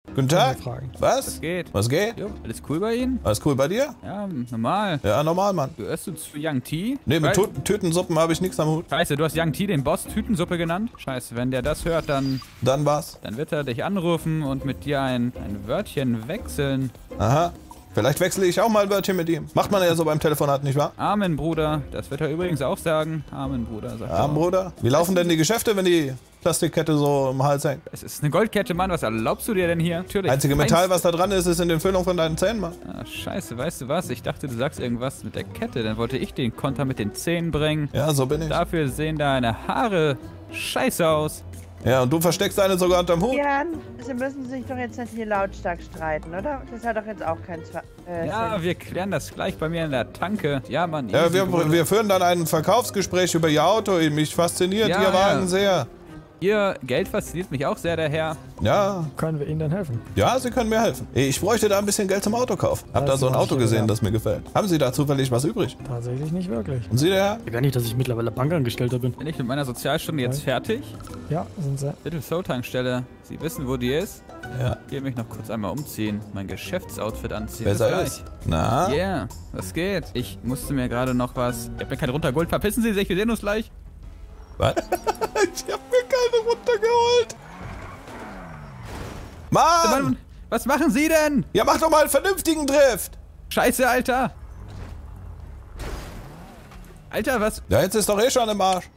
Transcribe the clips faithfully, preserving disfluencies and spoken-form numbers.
Guten Tag. Fragen. Was? Was geht? Was geht? Jo, alles cool bei Ihnen? Alles cool bei dir? Ja, normal. Ja, normal, Mann. Gehörst du zu Young T? Nee, mit Weil- Tü Tütensuppen habe ich nichts am Hut. Scheiße, du hast Young T, den Boss, Tütensuppe genannt? Scheiße, wenn der das hört, dann, Dann war's. dann wird er dich anrufen und mit dir ein, ein Wörtchen wechseln. Aha. Vielleicht wechsle ich auch mal ein Wörtchen mit ihm. Macht man ja so beim Telefonat, nicht wahr? Amen, Bruder. Das wird er übrigens auch sagen. Amen, Bruder. Sagt er Ja, auch. Bruder. Wie laufen denn die Geschäfte, wenn die Plastikkette so im Hals hängt? Es ist eine Goldkette, Mann. Was erlaubst du dir denn hier? Natürlich. Einzige Metall, was da dran ist, ist in den Füllungen von deinen Zähnen, Mann. Ah, scheiße, weißt du was? Ich dachte, du sagst irgendwas mit der Kette. Dann wollte ich den Konter mit den Zähnen bringen. Ja, so bin ich. Dafür sehen deine Haare scheiße aus. Ja, und du versteckst deine sogar unterm Hut. Jan, Sie müssen sich doch jetzt nicht hier lautstark streiten, oder? Das hat doch jetzt auch keinen Zwa äh, Ja, Sinn. wir klären das gleich bei mir in der Tanke. Ja, Mann. Ja, easy, wir, Bruder. wir führen dann ein Verkaufsgespräch über Ihr Auto. Mich fasziniert Ja, Ihr Wagen ja. sehr. Ihr Geld fasziniert mich auch sehr, der Herr. Ja, Können wir Ihnen denn helfen? ja, Sie können mir helfen. Ich bräuchte da ein bisschen Geld zum Autokauf. Hab da Das so ein mach ich Auto ja, gesehen, ja. das mir gefällt. Haben Sie da zufällig was übrig? Tatsächlich nicht wirklich. Und Sie, der Herr? Gar nicht, dass ich mittlerweile Bankangestellter bin. Bin ich mit meiner Sozialstunde jetzt fertig? Ja, sind Sie. Little Soul Tankstelle. Sie wissen, wo die ist? Ja. Ich will mich noch kurz einmal umziehen. Mein Geschäftsoutfit anziehen. Besser Bis ist. Na? gleich. Yeah, was geht? Ich musste mir gerade noch was... Ich hab mir keine runtergeholt. Verpissen Sie sich, wir sehen uns gleich. Was? Ich hab mir keine runtergeholt. Mann! Mann, was machen Sie denn? Ja, mach doch mal einen vernünftigen Drift. Scheiße, Alter. Alter, was... Ja, jetzt ist doch eh schon im Arsch.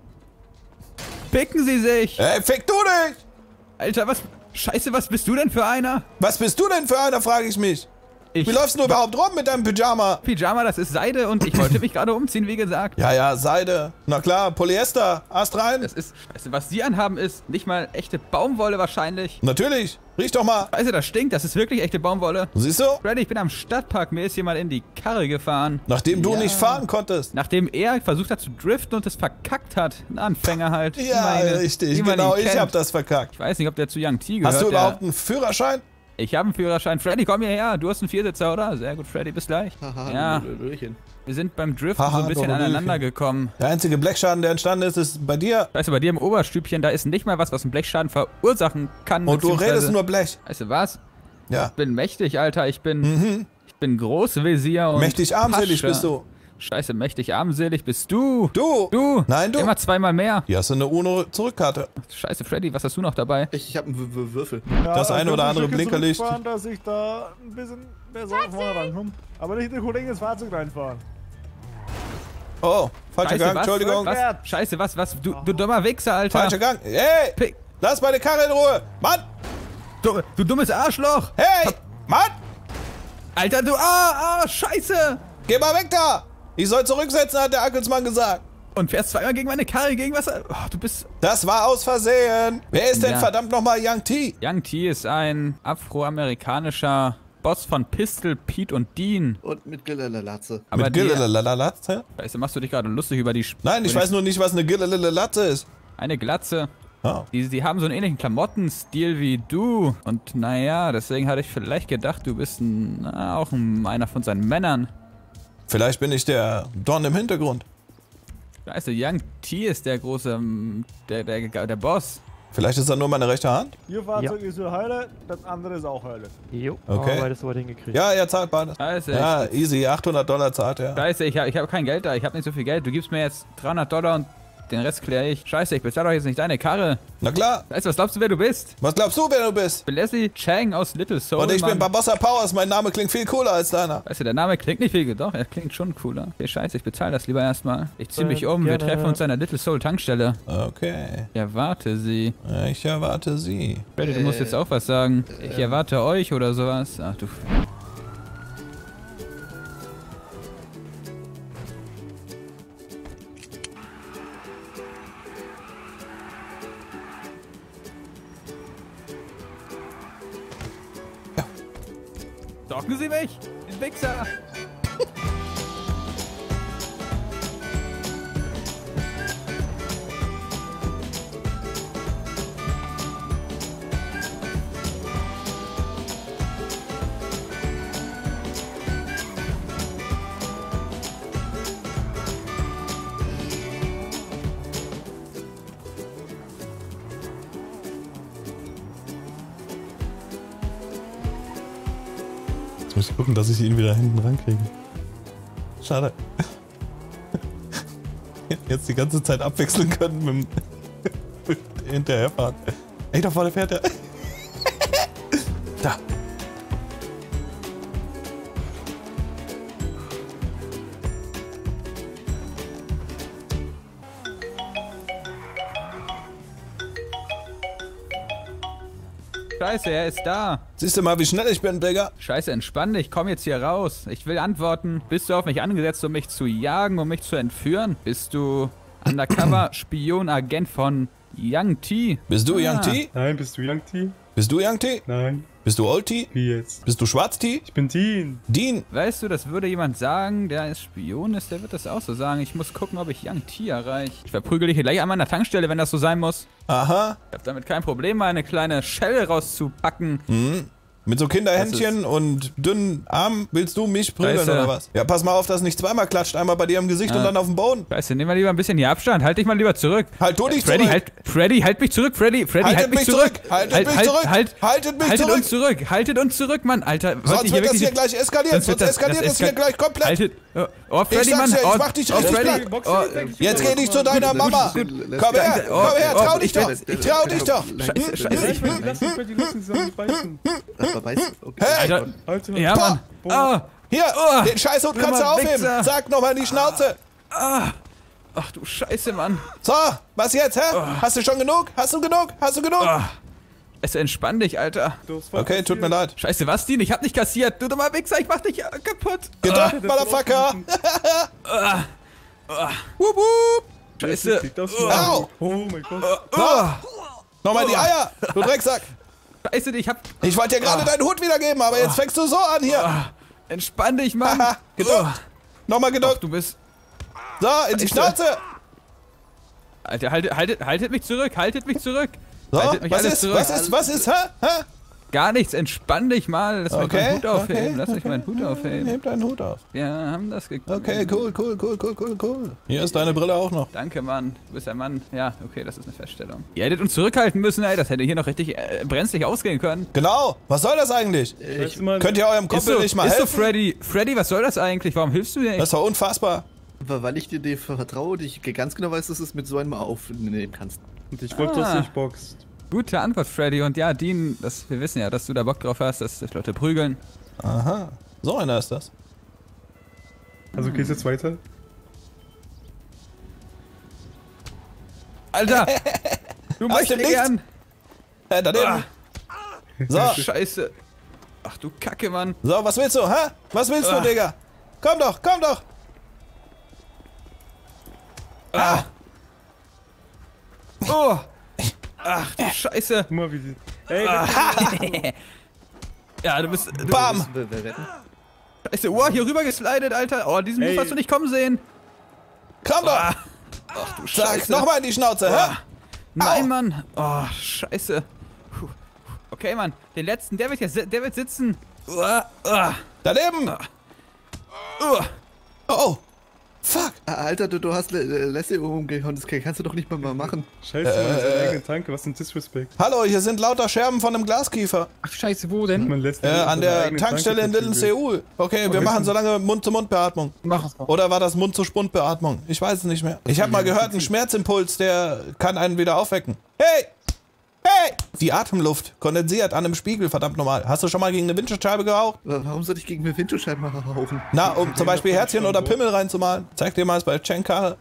Picken Sie sich? Ey, fick du dich! Alter, was... Scheiße, was bist du denn für einer? Was bist du denn für einer, frage ich mich. Ich... Wie läufst du überhaupt rum mit deinem Pyjama? Pyjama, das ist Seide und ich wollte mich gerade umziehen, wie gesagt. Ja, ja, Seide. Na klar, Polyester. Ast rein. Das ist... Scheiße, was Sie anhaben, ist nicht mal echte Baumwolle wahrscheinlich. Natürlich. Riech doch mal. Scheiße, das stinkt, das ist wirklich echte Baumwolle. Siehst du? Freddy, ich bin am Stadtpark, mir ist jemand in die Karre gefahren. Nachdem du Ja. nicht fahren konntest. Nachdem er versucht hat zu driften und es verkackt hat. Ein Anfänger halt. Ja, Meine, richtig. wie man Genau, ihn ich kennt. hab das verkackt. Ich weiß nicht, ob der zu Young T gehört. Hast du überhaupt der, einen Führerschein? Ich habe einen Führerschein. Freddy, komm hierher. Du hast einen Viersitzer, oder? Sehr gut, Freddy, bis gleich. Haha, Ja. Hallöchen. Wir sind beim Driften Haha, so ein bisschen Doppelbüllchen. aneinander gekommen. Der einzige Blechschaden, der entstanden ist, ist bei dir. Weißt du, bei dir im Oberstübchen, da ist nicht mal was, was einen Blechschaden verursachen kann. Und du beziehungsweise- redest nur Blech. Weißt du was? Ja. Ich bin mächtig, Alter. Ich bin, Mhm. ich bin Großvisier und Mächtig armselig Pascha. bist du. Scheiße, mächtig armselig bist du. Du. Du. Nein, du. Immer zweimal mehr. Hier hast du eine UNO-Zurückkarte. Scheiße, Freddy, was hast du noch dabei? Ich, ich habe einen W- W- Würfel. Ja, Das eine also oder ein andere Stückchen Blinkerlicht. zurückfahren, dass ich da ein bisschen besser vorne rankomme. Aber nicht den Kollegen ins Fahrzeug reinfahren. Oh, falscher Scheiße, Gang, was? Entschuldigung. Was? Scheiße, was, was? Du, du dummer Wichser, Alter. Falscher Gang. Hey, Pick. lass meine Karre in Ruhe. Mann, Du, du dummes Arschloch. hey, Mann, Alter, du, ah, ah, scheiße. geh mal weg da. Ich soll zurücksetzen, hat der Ackelsmann gesagt. Und fährst zweimal gegen meine Karre, gegen was? Oh, du bist... Das war aus Versehen. Wer ist denn Ja. verdammt nochmal Young T? Young T ist ein afroamerikanischer Boss von Pistol, Pete und Dean. Und mit Gillelatze. Aber Mit die, Gillelalatze? Scheiße, machst du dich gerade lustig über die... Nein, ich über die- weiß nur nicht, was eine Gillelalatze ist. Eine Glatze. Oh. Die, die haben so einen ähnlichen Klamottenstil wie du. Und naja, deswegen hatte ich vielleicht gedacht, du bist ein, na, auch ein, einer von seinen Männern. Vielleicht bin ich der Dorn im Hintergrund. Scheiße, Young T ist der große, ähm, der, der, der Boss. Vielleicht ist er nur meine rechte Hand. Ihr Fahrzeug ist für Hölle, das andere ist auch Hölle. Jo, Okay. aber das soweit hingekriegt. Ja, er zahlt beides. Scheiße, Ja, ich, easy, achthundert Dollar zahlt er. Scheiße, ich habe ich hab kein Geld da, ich habe nicht so viel Geld. Du gibst mir jetzt dreihundert Dollar und den Rest kläre ich. Scheiße, ich bezahle doch jetzt nicht deine Karre. Na klar. Weißt du, was glaubst du, wer du bist? Was glaubst du, wer du bist? Ich bin Leslie Chang aus Little Soul. Und ich bin Mann. Barbossa Powers, mein Name klingt viel cooler als deiner. Weißt du, der Name klingt nicht viel, doch, er klingt schon cooler. Okay, scheiße, ich bezahle das lieber erstmal. Ich zieh mich Äh, um, wir gerne. treffen uns an der Little Soul Tankstelle. Okay, Ich erwarte sie. ich erwarte sie. Freddy, du musst jetzt auch was sagen. Ich erwarte euch oder sowas. Ach du... Stalken Sie mich? Den Wichser! Jetzt muss ich gucken, dass ich ihn wieder hinten rankriege. Schade. Jetzt die ganze Zeit abwechseln können mit dem Hinterherfahren. Ey, da vorne fährt er. Da. Scheiße, er ist da. Siehst du mal, wie schnell ich bin, Digga? Scheiße, entspann dich, komm jetzt hier raus. Ich will antworten. Bist du auf mich angesetzt, um mich zu jagen, um mich zu entführen? Bist du Undercover, Spion, Agent von Young T? Bist du Ah. Young T? Nein, bist du Young T? Bist du Young T? Nein. Bist du Old T? Wie jetzt? Bist du Schwarz T? Ich bin Dean. Dean? Weißt du, das würde jemand sagen, der ist Spion ist, der wird das auch so sagen. Ich muss gucken, ob ich Young T erreiche. Ich verprügel dich hier gleich an meiner Tankstelle, wenn das so sein muss. Aha. Ich hab damit kein Problem, meine kleine Shell rauszupacken. Mhm. Mit so Kinderhändchen und dünnen Armen willst du mich prügeln Scheiße. oder was? Ja, pass mal auf, dass nicht zweimal klatscht. Einmal bei dir im Gesicht Ah. und dann auf dem Boden. Scheiße, nehmen wir lieber ein bisschen hier Abstand. Halt dich mal lieber zurück. Halt du dich Freddy, zurück. halt, Freddy, halt mich zurück, Freddy, Freddy, Haltet halt mich mich zurück. zurück. Haltet halt, mich halt, zurück. Halt, Haltet mich haltet zurück. uns zurück, haltet uns zurück, Mann, Alter. Wollt Sonst ihr wird wirklich das hier die- gleich eskalieren. Sonst wird eskaliert das hier eskal- gleich komplett. Haltet, oh, oh Freddy, sag's Mann. dir, ich oh, mach dich oh, richtig Freddy, platt. oh, Jetzt geh nicht zu deiner Mama. Gut, Komm her, oh, komm her, oh, trau dich ich doch. will- Ich trau dich doch. Scheiße, scheiße, ich bin... Lass mich bei die lassen, sie sollen nicht beißen. Aber weißt du, okay. Hey, Alter, Alter. ja, Mann. Oh, hier, Oh. den Scheißhut kannst du Dummer aufheben. Wichser. Sag nochmal in die Schnauze. ach du Scheiße, Mann. So, was jetzt, hä? Hast du schon genug? Hast du genug? Hast du genug? Es entspann dich, Alter. Okay, tut mir leid. Scheiße, was, Dean? Ich hab nicht kassiert. Du dummer Wichser, ich mach dich äh, kaputt. Gedrückt, Motherfucker. Wup, wup. Scheiße. Au. Oh mein Gott. Oh, Nochmal die Eier, du Drecksack. Scheiße, ich hab... Ich wollte dir gerade deinen Hut wiedergeben, aber jetzt fängst du so an hier. Entspann dich, Mann. Haha, gedrückt. Nochmal Ach, gedrückt. du bist... So, in die Scheiße. Schnauze. Alter, haltet, haltet, haltet mich zurück, haltet mich zurück. So, haltet mich was alles ist, zurück. was ist, was ist, hä? Hä? Gar nichts, entspann dich mal. Lass mich Okay, meinen Hut aufheben, okay, lass mich meinen Hut aufheben. Heb deinen Hut auf. Wir haben das gekriegt. Okay, cool, cool, cool, cool, cool, cool. Hier ist deine Brille auch noch. Danke, Mann. Du bist ein Mann. Ja, okay, das ist eine Feststellung. Ihr hättet uns zurückhalten müssen, ey. Das hätte hier noch richtig äh, brenzlig ausgehen können. Genau, was soll das eigentlich? Weißt du mal, Könnt ihr eurem Ist Kumpel so, nicht mal ist so, helfen? Freddy. Freddy, was soll das eigentlich? Warum hilfst du dir Das nicht? ist doch unfassbar. Weil ich dir vertraue und ich ganz genau weiß, dass du es mit so einem aufnehmen kannst. und ich wollte, dass Ah. du dich boxt. Gute Antwort, Freddy. Und ja, Dean, das, wir wissen ja, dass du da Bock drauf hast, dass dass Leute prügeln. Aha, so einer ist das. Also geht's jetzt weiter? Alter! Du Aus möchtest dem Nichts. gern! Äh, daneben. So, Scheiße. Ach du Kacke, Mann. so, was willst du, hä? Was willst du, Ah. Digga? Komm doch, komm doch. Ah. Oh! Ach du Scheiße. Guck mal, wie die. Ey, Ja, du bist... Du, Bam. Müssen wir wir retten? Scheiße, oh, hier rüber geslidet, Alter. Oh, diesen Move Ey. hast du nicht kommen sehen. Komm doch. Ach du Zack, Scheiße. nochmal in die Schnauze, hä? Nein, Au. Mann. Oh, Scheiße. Puh. Okay, Mann. Den letzten, der wird ja si- der wird sitzen. Uah, uah, Daneben. uah. Oh, fuck. Ah, Alter, du, du hast Le- Le- Leslie umgehauen, das kannst du doch nicht mal mal machen. Scheiße, Äh, man, seine eigene Tanke, was ein Disrespect. Hallo, hier sind lauter Scherben von einem Glaskiefer. Ach scheiße, wo denn? Man lässt Äh, ihn an seine der eigene Tankstelle in Tanke Little verprügeln. Seoul. Okay, wir machen so lange Mund-zu-Mund-Beatmung. Mach es mal. Oder war das Mund-zu-Spund-Beatmung? Ich weiß es nicht mehr. Ich habe mal gehört, ein Schmerzimpuls, der kann einen wieder aufwecken. Hey! Hey! Die Atemluft kondensiert an einem Spiegel, verdammt normal. Hast du schon mal gegen eine Windschutzscheibe geraucht? Wa- Warum soll ich gegen eine Windschutzscheibe rauchen? Na, um zum Beispiel Herzchen oder Pimmel reinzumalen. Zeig dir mal es bei Chenkare.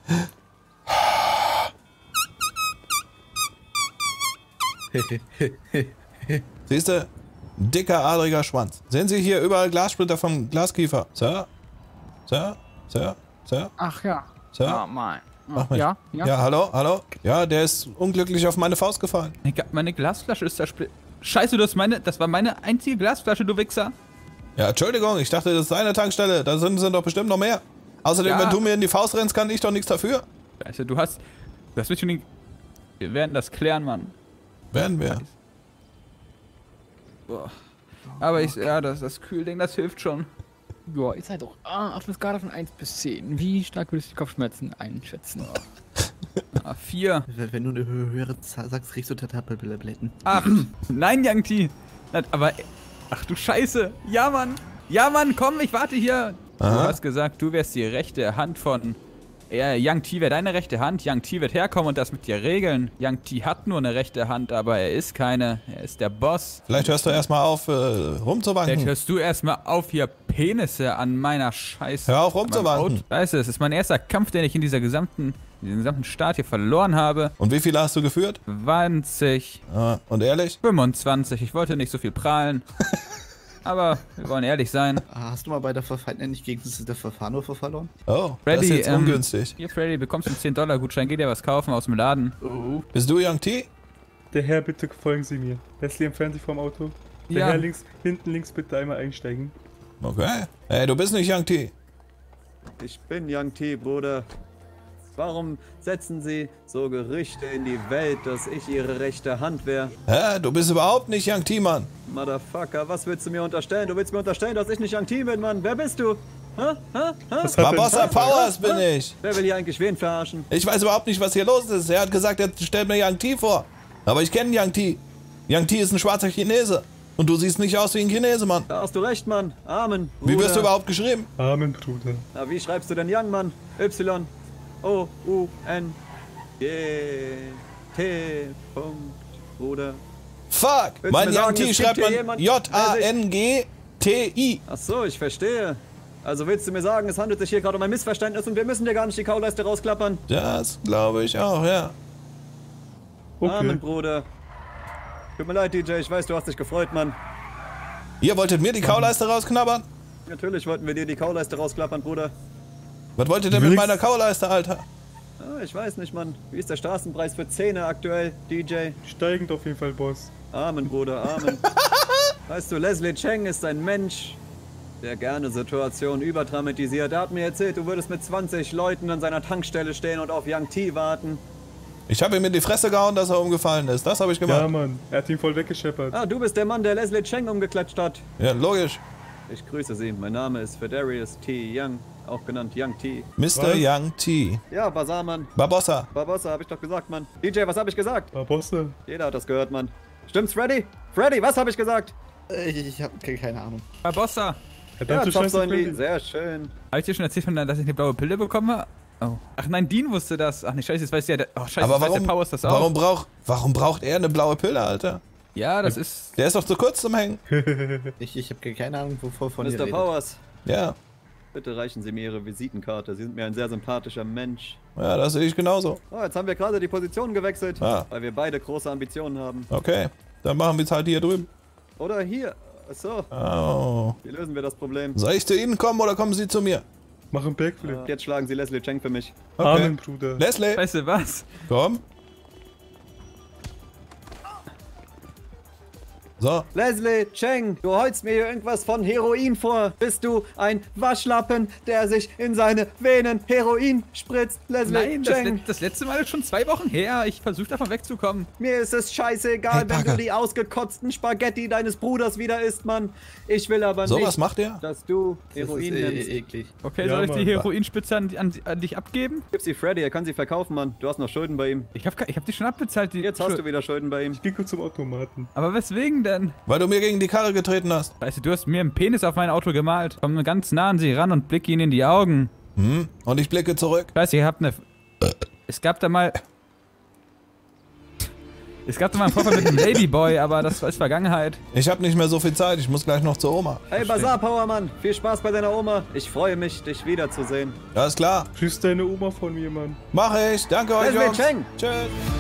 Siehst du? Dicker, adriger Schwanz. Sehen Sie hier überall Glassplitter vom Glaskiefer. Sir? Sir? Sir? Sir? Ach ja. Sir? Ah, mein. Mach mich. Ja, ja. Ja, hallo, hallo? Ja, der ist unglücklich auf meine Faust gefallen. Meine Ga- Meine Glasflasche ist zersplit. Scheiße, du hast meine. Das war meine einzige Glasflasche, du Wichser. Ja, Entschuldigung, ich dachte, das ist seine Tankstelle. Da sind, sind doch bestimmt noch mehr. Außerdem, Ja. wenn du mir in die Faust rennst, kann ich doch nichts dafür. Scheiße, du hast. Du hast mich schon. den- Wir werden das klären, Mann. Werden wir. Boah. Aber ich. Ja, das, das Kühlding, das hilft schon. Ja, ihr seid doch ah, auf einer Skala von eins bis zehn. Wie stark würdest du die Kopfschmerzen einschätzen? Ah, vier. Wenn wenn du eine hö- höhere Zahl sagst, kriegst du Tabletten. Acht. Nein, Young T. Na, Aber. Ach du Scheiße. Ja, Mann. Ja, Mann, komm, ich warte hier. Du Aha. hast gesagt, du wärst die rechte Hand von... Ja, Young T wäre deine rechte Hand. Young T wird herkommen und das mit dir regeln. Young T hat nur eine rechte Hand, aber er ist keine. Er ist der Boss. Vielleicht hörst du erstmal auf, äh, Vielleicht rumzuwanken. hörst du erstmal auf, hier Penisse an meiner Scheiße. Hör auf, an meinem rumzuwanken. Auto- Weißt du, es ist mein erster Kampf, den ich in dieser gesamten, in diesem gesamten Staat hier verloren habe. Und wie viele hast du geführt? zwanzig, Ah, und ehrlich? fünfundzwanzig. Ich wollte nicht so viel prahlen. Aber wir wollen ehrlich sein. Ah, hast du mal bei der Verfeindung nicht gegen der Verfahrnhofer verloren? Oh, das Freddy, ist jetzt ähm, ungünstig. Hier, Freddy, bekommst du einen zehn Dollar Gutschein. Geh dir was kaufen aus dem Laden. Oh. Bist du Young T? Der Herr, bitte folgen Sie mir. Leslie, entfernen Sie vom Auto. Der Ja. Herr links, hinten links bitte einmal einsteigen. Okay. Hey, du bist nicht Young T. Ich bin Young T, Bruder. Warum setzen Sie so Gerüchte in die Welt, dass ich Ihre rechte Hand wäre? Hä? Du bist überhaupt nicht Young T, Mann. Motherfucker, was willst du mir unterstellen? Du willst mir unterstellen, dass ich nicht Young T bin, Mann. Wer bist du? Hä? Hä? Hä? Was hat Barbossa denn- Powers bin ich. Wer will hier eigentlich wen verarschen? Ich weiß überhaupt nicht, was hier los ist. Er hat gesagt, er stellt mir Young T vor. Aber ich kenne Young T. Young T ist ein schwarzer Chinese. Und du siehst nicht aus wie ein Chinese, Mann. Da hast du recht, Mann. Amen. Bruder. Wie wirst du überhaupt geschrieben? Amen, Bruder. Na, wie schreibst du denn Young, Mann? Y. O. U. N. G. T. Punkt. Bruder. Fuck! Willst Mein du mir Young sagen, T es schreibt gibt hier man jemanden, J A der N G T I. Ach so, ich verstehe. Also willst du mir sagen, es handelt sich hier gerade um ein Missverständnis und wir müssen dir gar nicht die Kauleiste rausklappern? Das glaube ich auch, ja. Okay. Amen, Bruder. Tut mir leid, D J, ich weiß, du hast dich gefreut, Mann. Ihr wolltet mir die Kauleiste rausknabbern? Natürlich wollten wir dir die Kauleiste rausklappern, Bruder. Was wollt ihr denn mit Nix. meiner Kauleiste, Alter? Ah, ich weiß nicht, Mann. Wie ist der Straßenpreis für Zähne aktuell, D J? Steigend auf jeden Fall, Boss. Amen, Bruder, Amen. Weißt du, Leslie Cheng ist ein Mensch, der gerne Situationen überdramatisiert. Er hat mir erzählt, du würdest mit zwanzig Leuten an seiner Tankstelle stehen und auf Young T warten. Ich habe ihm in die Fresse gehauen, dass er umgefallen ist. Das habe ich Ja, gemacht. Mann. Er hat ihn voll weggescheppert. Ah, du bist der Mann, der Leslie Cheng umgeklatscht hat. Ja, logisch. Ich grüße Sie. Mein Name ist Fedarius T. Young, auch genannt Young T. Mister Was? Young T. Ja, Bazar, Mann. Barbossa. Barbossa, hab ich doch gesagt, Mann. D J, was hab ich gesagt? Barbossa. Jeder hat das gehört, Mann. Stimmt's, Freddy? Freddy, was hab ich gesagt? Äh, Ich, ich hab ke- keine Ahnung. Barbossa, Ja, Verdammte Top Scheiße, Säulenli. Freddy. Sehr schön. habe ich dir schon erzählt, von, dass ich eine blaue Pille bekomme? Oh. Ach nein, Dean wusste das. Ach nee, scheiße, jetzt weiß der... Oh, scheiße, Aber jetzt weiß warum, der Powers das auch. warum, brauch, warum braucht er eine blaue Pille, Alter? Ja, das ist... Der ist doch zu kurz zum Hängen. Ich, ich habe keine Ahnung, wovon ihr Mister redet. Powers, Ja, bitte reichen Sie mir Ihre Visitenkarte. Sie sind mir ein sehr sympathischer Mensch. ja, das sehe ich genauso. Oh, jetzt haben wir gerade die Position gewechselt, Ah. weil wir beide große Ambitionen haben. Okay, dann machen wir es halt hier drüben. Oder hier. Achso, Oh. wie lösen wir das Problem? Soll ich zu Ihnen kommen oder kommen Sie zu mir? Mach einen Backflip. Jetzt schlagen Sie Leslie Cheng für mich. Okay. Amen, Bruder. Leslie, Weißt du was? komm. So, Leslie Cheng, du heulst mir hier irgendwas von Heroin vor. Bist du ein Waschlappen, der sich in seine Venen Heroin spritzt? Leslie Nein, das, Cheng, le- das letzte Mal ist schon zwei Wochen her. Ich versuche davon wegzukommen. mir ist es scheißegal, Hey, wenn Parker. du die ausgekotzten Spaghetti deines Bruders wieder isst, Mann. Ich will aber sowas nicht, macht er? dass du Das ist Heroin eh, nimmst. eh, eklig. Okay, Ja, soll ich die Mann. Heroinspitze an, an, an dich abgeben? Gib sie Freddy, er kann sie verkaufen, Mann. Du hast noch Schulden bei ihm. Ich habe ich hab die schon abbezahlt. Die Jetzt hast du wieder Schulden bei ihm. Ich geh kurz zum Automaten. Aber weswegen denn? Weil du mir gegen die Karre getreten hast. Weißt du, du hast mir einen Penis auf mein Auto gemalt. Komm ganz nah an sie ran und blick ihn in die Augen. Hm? Und ich blicke zurück. Scheiße, ihr habt eine... Es gab da mal... Es gab da mal einen Vorfall mit einem Ladyboy, aber das ist Vergangenheit. Ich habe nicht mehr so viel Zeit, ich muss gleich noch zur Oma. Hey, Bazar Power, Mann. Viel Spaß bei deiner Oma. Ich freue mich, dich wiederzusehen. Alles klar, Grüß deine Oma von mir, Mann. mache ich. Danke euch, Leslie Jungs. Cheng. Tschüss.